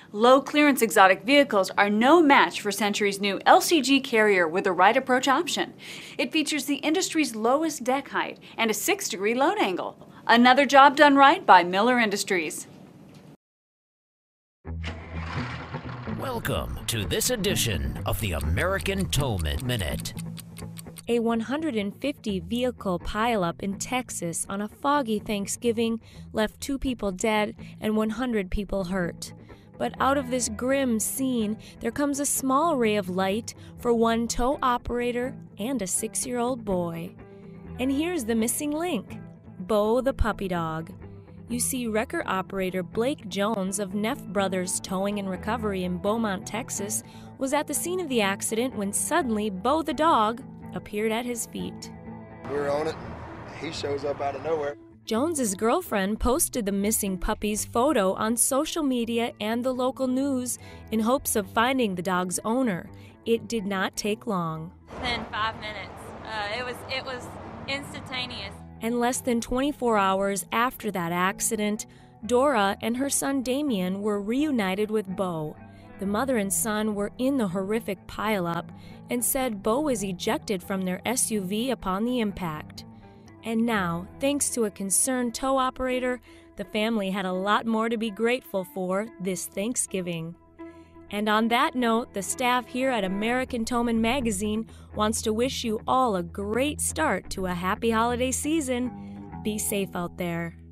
Low-clearance exotic vehicles are no match for Century's new LCG carrier with a right approach option. It features the industry's lowest deck height and a 6-degree load angle. Another job done right by Miller Industries. Welcome to this edition of the American Towman Minute. A 150-vehicle pileup in Texas on a foggy Thanksgiving left 2 people dead and 100 people hurt. But out of this grim scene, there comes a small ray of light for one tow operator and a 6-year-old boy. And here's the missing link: Bo the puppy dog. You see, wrecker operator Blake Jones of Neff Brothers Towing Recovery in Beaumont, Texas, was at the scene of the accident when suddenly Bo the dog appeared at his feet. We were on it. He shows up out of nowhere. Jones's girlfriend posted the missing puppy's photo on social media and the local news in hopes of finding the dog's owner. It did not take long. Within 5 minutes. It was instantaneous. And less than 24 hours after that accident, Dora and her son Damien were reunited with Bo. The mother and son were in the horrific pileup and said Bo was ejected from their SUV upon the impact. And now, thanks to a concerned tow operator, the family had a lot more to be grateful for this Thanksgiving. And on that note, the staff here at American Towman Magazine wants to wish you all a great start to a happy holiday season. Be safe out there.